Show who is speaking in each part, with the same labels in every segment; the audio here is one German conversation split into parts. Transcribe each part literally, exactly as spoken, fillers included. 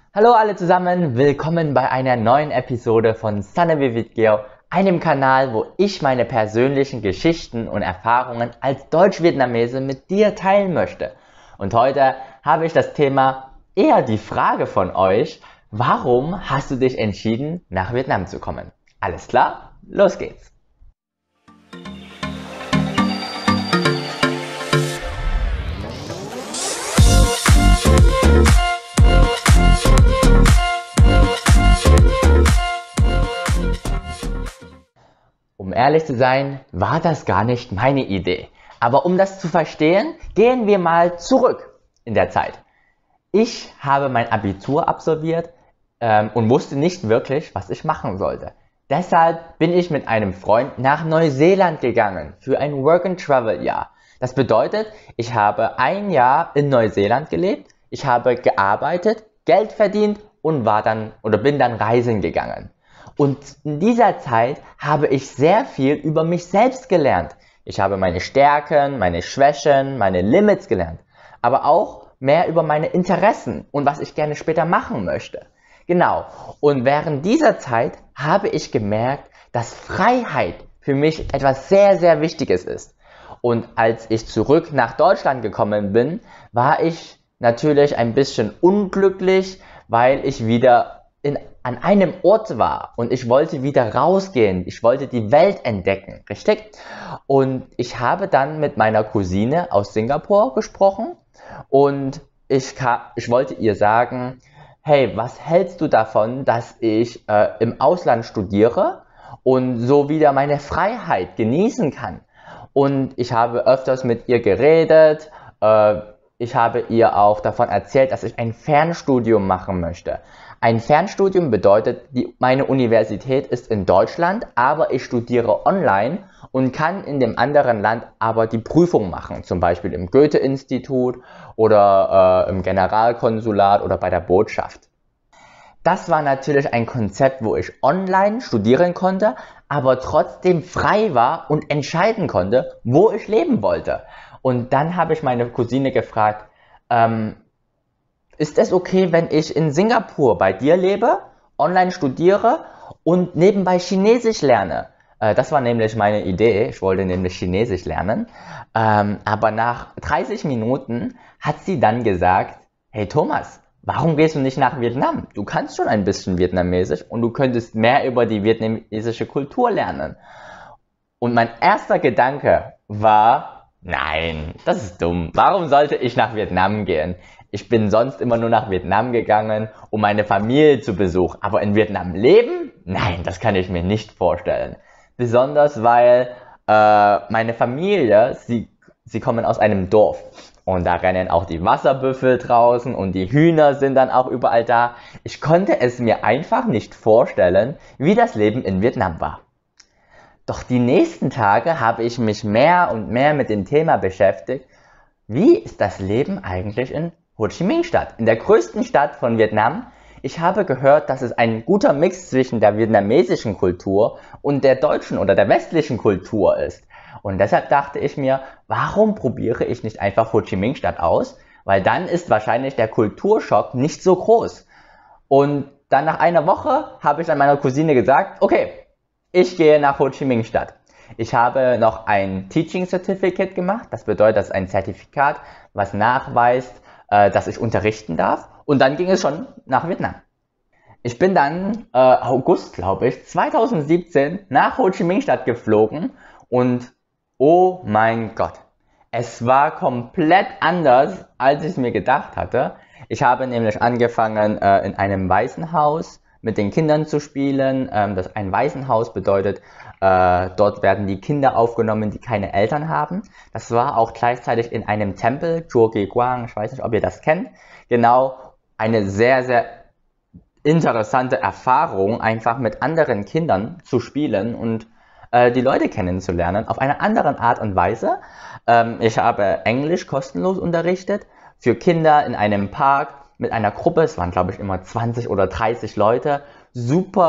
Speaker 1: Hallo alle zusammen, willkommen bei einer neuen Episode von Sunny with Geo, einem Kanal, wo ich meine persönlichen Geschichten und Erfahrungen als Deutsch-Vietnamese mit dir teilen möchte. Und heute habe ich das Thema, eher die Frage von euch, warum hast du dich entschieden, nach Vietnam zu kommen? Alles klar? Los geht's! Um ehrlich zu sein, war das gar nicht meine Idee. Aber um das zu verstehen, gehen wir mal zurück in der Zeit. Ich habe mein Abitur absolviert ähm, und wusste nicht wirklich, was ich machen sollte. Deshalb bin ich mit einem Freund nach Neuseeland gegangen für ein Work-and-Travel-Jahr. Das bedeutet, ich habe ein Jahr in Neuseeland gelebt, ich habe gearbeitet, Geld verdient und war dann oder bin dann reisen gegangen. Und in dieser Zeit habe ich sehr viel über mich selbst gelernt. Ich habe meine Stärken, meine Schwächen, meine Limits gelernt, aber auch mehr über meine Interessen und was ich gerne später machen möchte. Genau, und während dieser Zeit habe ich gemerkt, dass Freiheit für mich etwas sehr, sehr Wichtiges ist. Und als ich zurück nach Deutschland gekommen bin, war ich natürlich ein bisschen unglücklich, weil ich wieder in, an einem Ort war und ich wollte wieder rausgehen, ich wollte die Welt entdecken, richtig? Und ich habe dann mit meiner Cousine aus Singapur gesprochen und ich, kam, ich wollte ihr sagen, hey, was hältst du davon, dass ich äh, im Ausland studiere und so wieder meine Freiheit genießen kann? Und ich habe öfters mit ihr geredet, äh, ich habe ihr auch davon erzählt, dass ich ein Fernstudium machen möchte. Ein Fernstudium bedeutet, die, meine Universität ist in Deutschland, aber ich studiere online und kann in dem anderen Land aber die Prüfung machen, zum Beispiel im Goethe-Institut oder äh, im Generalkonsulat oder bei der Botschaft. Das war natürlich ein Konzept, wo ich online studieren konnte, aber trotzdem frei war und entscheiden konnte, wo ich leben wollte. Und dann habe ich meine Cousine gefragt, ähm, ist es okay, wenn ich in Singapur bei dir lebe, online studiere und nebenbei Chinesisch lerne? Äh, das war nämlich meine Idee, ich wollte nämlich Chinesisch lernen. Ähm, aber nach dreißig Minuten hat sie dann gesagt, hey Thomas, warum gehst du nicht nach Vietnam? Du kannst schon ein bisschen Vietnamesisch und du könntest mehr über die vietnamesische Kultur lernen. Und mein erster Gedanke war, nein, das ist dumm. Warum sollte ich nach Vietnam gehen? Ich bin sonst immer nur nach Vietnam gegangen, um meine Familie zu besuchen. Aber in Vietnam leben? Nein, das kann ich mir nicht vorstellen. Besonders weil äh, meine Familie, sie, sie kommen aus einem Dorf. Und da rennen auch die Wasserbüffel draußen und die Hühner sind dann auch überall da. Ich konnte es mir einfach nicht vorstellen, wie das Leben in Vietnam war. Doch die nächsten Tage habe ich mich mehr und mehr mit dem Thema beschäftigt, wie ist das Leben eigentlich in Ho Chi Minh Stadt, in der größten Stadt von Vietnam. Ich habe gehört, dass es ein guter Mix zwischen der vietnamesischen Kultur und der deutschen oder der westlichen Kultur ist. Und deshalb dachte ich mir, warum probiere ich nicht einfach Ho Chi Minh Stadt aus? Weil dann ist wahrscheinlich der Kulturschock nicht so groß. Und dann nach einer Woche habe ich an meiner Cousine gesagt, okay, ich gehe nach Ho Chi Minh Stadt. Ich habe noch ein Teaching Certificate gemacht, das bedeutet, das ist ein Zertifikat, was nachweist, äh, dass ich unterrichten darf. Und dann ging es schon nach Vietnam. Ich bin dann äh, August, glaube ich, zweitausendsiebzehn nach Ho Chi Minh Stadt geflogen und oh mein Gott, es war komplett anders, als ich es mir gedacht hatte. Ich habe nämlich angefangen äh, in einem Waisenhaus mit den Kindern zu spielen. Ähm, das ein Waisenhaus bedeutet, äh, dort werden die Kinder aufgenommen, die keine Eltern haben. Das war auch gleichzeitig in einem Tempel, Chùa Kỳ Quang, ich weiß nicht, ob ihr das kennt. Genau, eine sehr, sehr interessante Erfahrung, einfach mit anderen Kindern zu spielen und äh, die Leute kennenzulernen, auf eine andere Art und Weise. Ähm, ich habe Englisch kostenlos unterrichtet, für Kinder in einem Park, mit einer Gruppe, es waren glaube ich immer zwanzig oder dreißig Leute, super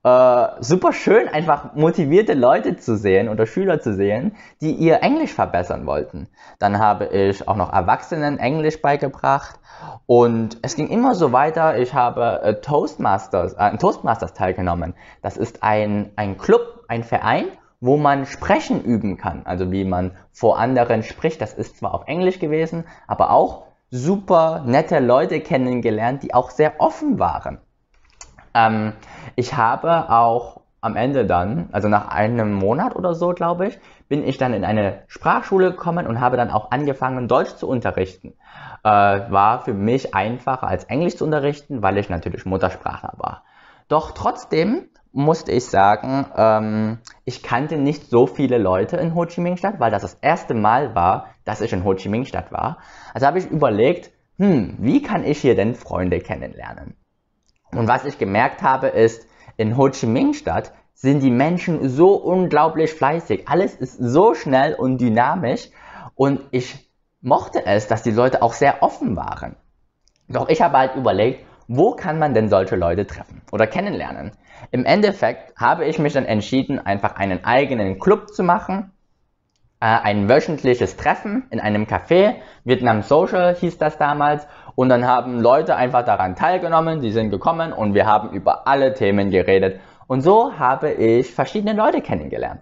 Speaker 1: äh, super schön, einfach motivierte Leute zu sehen oder Schüler zu sehen, die ihr Englisch verbessern wollten. Dann habe ich auch noch Erwachsenen Englisch beigebracht und es ging immer so weiter. Ich habe äh, Toastmasters, äh, an Toastmasters teilgenommen. Das ist ein, ein Club, ein Verein, wo man Sprechen üben kann, also wie man vor anderen spricht. Das ist zwar auf Englisch gewesen, aber auch super nette Leute kennengelernt, die auch sehr offen waren. Ähm, ich habe auch am Ende dann, also nach einem Monat oder so, glaube ich, bin ich dann in eine Sprachschule gekommen und habe dann auch angefangen, Deutsch zu unterrichten. Äh, war für mich einfacher als Englisch zu unterrichten, weil ich natürlich Muttersprachler war. Doch trotzdem musste ich sagen, ähm, ich kannte nicht so viele Leute in Ho Chi Minh Stadt, weil das das erste Mal war, dass ich in Ho Chi Minh Stadt war. Also habe ich überlegt, hm, wie kann ich hier denn Freunde kennenlernen? Und was ich gemerkt habe, ist, in Ho Chi Minh Stadt sind die Menschen so unglaublich fleißig. Alles ist so schnell und dynamisch und ich mochte es, dass die Leute auch sehr offen waren. Doch ich habe halt überlegt, wo kann man denn solche Leute treffen oder kennenlernen? Im Endeffekt habe ich mich dann entschieden, einfach einen eigenen Club zu machen, äh, ein wöchentliches Treffen in einem Café, Vietnam Social hieß das damals, und dann haben Leute einfach daran teilgenommen, die sind gekommen und wir haben über alle Themen geredet und so habe ich verschiedene Leute kennengelernt.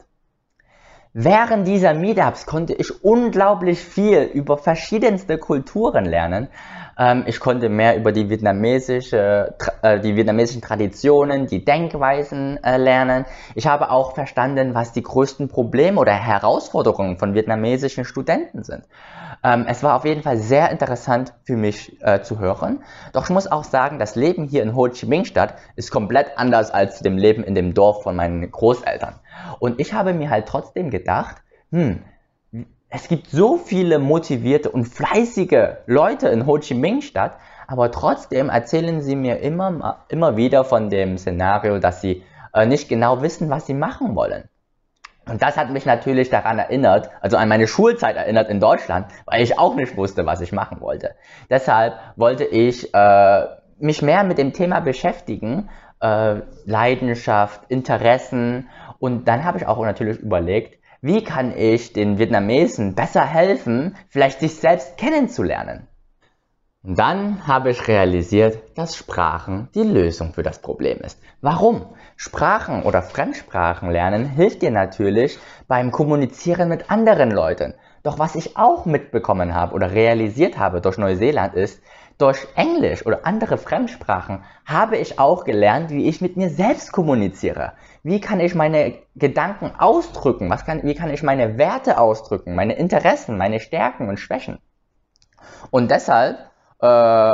Speaker 1: Während dieser Meetups konnte ich unglaublich viel über verschiedenste Kulturen lernen. Ähm, ich konnte mehr über die, vietnamesische, äh, die vietnamesischen Traditionen, die Denkweisen äh, lernen. Ich habe auch verstanden, was die größten Probleme oder Herausforderungen von vietnamesischen Studenten sind. Ähm, es war auf jeden Fall sehr interessant für mich äh, zu hören. Doch ich muss auch sagen, das Leben hier in Ho Chi Minh Stadt ist komplett anders als dem Leben in dem Dorf von meinen Großeltern. Und ich habe mir halt trotzdem gedacht, hm, es gibt so viele motivierte und fleißige Leute in Ho Chi Minh Stadt, aber trotzdem erzählen sie mir immer, immer wieder von dem Szenario, dass sie äh, nicht genau wissen, was sie machen wollen. Und das hat mich natürlich daran erinnert, also an meine Schulzeit erinnert in Deutschland, weil ich auch nicht wusste, was ich machen wollte. Deshalb wollte ich äh, mich mehr mit dem Thema beschäftigen, äh, Leidenschaft, Interessen, und dann habe ich auch natürlich überlegt, wie kann ich den Vietnamesen besser helfen, vielleicht sich selbst kennenzulernen. Und dann habe ich realisiert, dass Sprachen die Lösung für das Problem ist. Warum? Sprachen oder Fremdsprachen lernen hilft dir natürlich beim Kommunizieren mit anderen Leuten. Doch was ich auch mitbekommen habe oder realisiert habe durch Neuseeland ist, durch Englisch oder andere Fremdsprachen habe ich auch gelernt, wie ich mit mir selbst kommuniziere. Wie kann ich meine Gedanken ausdrücken? Was kann, wie kann ich meine Werte ausdrücken? Meine Interessen, meine Stärken und Schwächen? Und deshalb äh,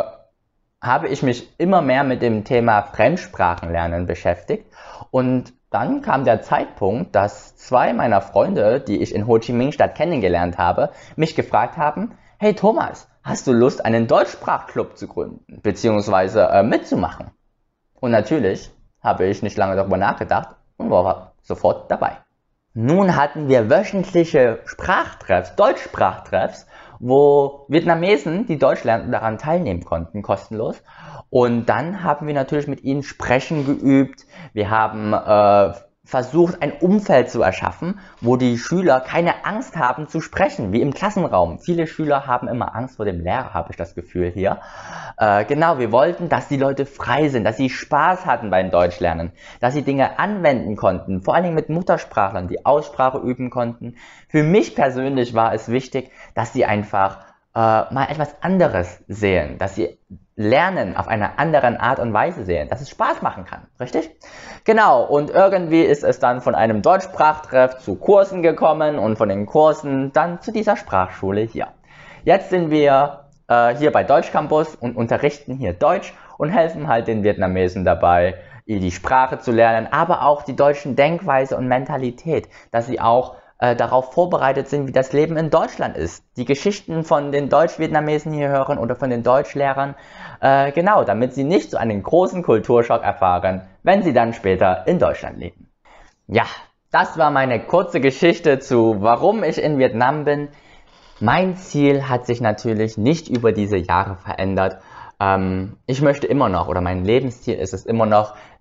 Speaker 1: habe ich mich immer mehr mit dem Thema Fremdsprachenlernen beschäftigt. Und dann kam der Zeitpunkt, dass zwei meiner Freunde, die ich in Ho Chi Minh Stadt kennengelernt habe, mich gefragt haben, hey Thomas, hast du Lust, einen Deutschsprachclub zu gründen, beziehungsweise äh, mitzumachen? Und natürlich habe ich nicht lange darüber nachgedacht und war sofort dabei. Nun hatten wir wöchentliche Sprachtreffs, Deutschsprachtreffs, wo Vietnamesen, die Deutsch lernten, daran teilnehmen konnten, kostenlos. Und dann haben wir natürlich mit ihnen Sprechen geübt. Wir haben äh, versucht, ein Umfeld zu erschaffen, wo die Schüler keine Angst haben zu sprechen, wie im Klassenraum. Viele Schüler haben immer Angst vor dem Lehrer, habe ich das Gefühl hier. Äh, genau, wir wollten, dass die Leute frei sind, dass sie Spaß hatten beim Deutschlernen, dass sie Dinge anwenden konnten, vor allen Dingen mit Muttersprachlern, die Aussprache üben konnten. Für mich persönlich war es wichtig, dass sie einfach äh, mal etwas anderes sehen, dass sie Lernen auf einer anderen Art und Weise sehen, dass es Spaß machen kann, richtig? Genau, und irgendwie ist es dann von einem Deutschsprachtreff zu Kursen gekommen und von den Kursen dann zu dieser Sprachschule hier. Jetzt sind wir äh, hier bei Deutsch Campus und unterrichten hier Deutsch und helfen halt den Vietnamesen dabei, die Sprache zu lernen, aber auch die deutschen Denkweise und Mentalität, dass sie auch äh, darauf vorbereitet sind, wie das Leben in Deutschland ist. Die Geschichten von den Deutsch-Vietnamesen hier hören oder von den Deutschlehrern, äh, genau, damit sie nicht so einen großen Kulturschock erfahren, wenn sie dann später in Deutschland leben. Ja, das war meine kurze Geschichte zu, warum ich in Vietnam bin. Mein Ziel hat sich natürlich nicht über diese Jahre verändert. Ähm, ich möchte immer noch, oder mein Lebensziel ist es immer noch,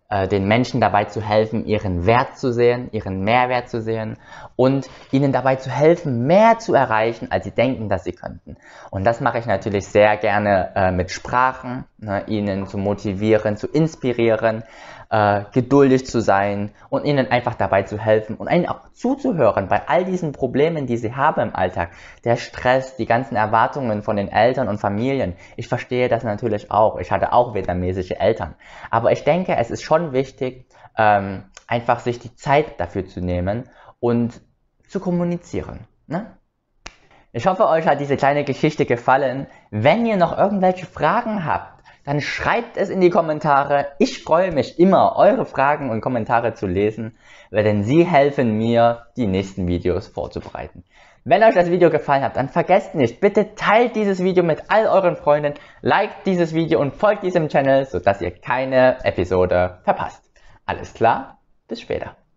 Speaker 1: äh, den Menschen dabei zu helfen, ihren Wert zu sehen, ihren Mehrwert zu sehen und ihnen dabei zu helfen, mehr zu erreichen, als sie denken, dass sie könnten. Und das mache ich natürlich sehr gerne äh, mit Sprachen, ne, ihnen zu motivieren, zu inspirieren, äh, geduldig zu sein und ihnen einfach dabei zu helfen und ihnen auch zuzuhören bei all diesen Problemen, die sie haben im Alltag. Der Stress, die ganzen Erwartungen von den Eltern und Familien. Ich verstehe das natürlich auch. Ich hatte auch vietnamesische Eltern. Aber ich denke, es ist schon wichtig, ähm, einfach sich die Zeit dafür zu nehmen und zu kommunizieren. Ne? Ich hoffe, euch hat diese kleine Geschichte gefallen. Wenn ihr noch irgendwelche Fragen habt, dann schreibt es in die Kommentare. Ich freue mich immer, eure Fragen und Kommentare zu lesen, denn sie helfen mir, die nächsten Videos vorzubereiten. Wenn euch das Video gefallen hat, dann vergesst nicht, bitte teilt dieses Video mit all euren Freunden, liked dieses Video und folgt diesem Channel, sodass ihr keine Episode verpasst. Alles klar? Bis später.